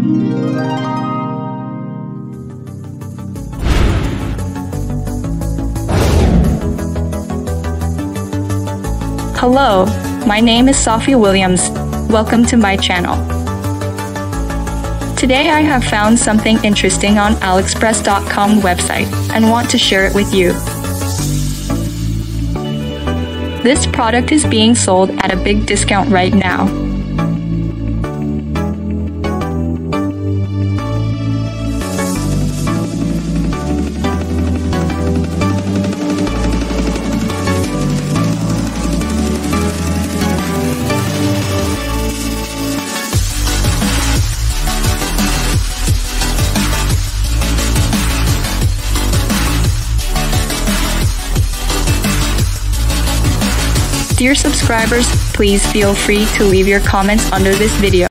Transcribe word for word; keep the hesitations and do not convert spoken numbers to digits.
Hello, my name is Sophie Williams. Welcome to my channel. Today I have found something interesting on aliexpress dot com website and want to share it with you. This product is being sold at a big discount right now. Dear subscribers, please feel free to leave your comments under this video.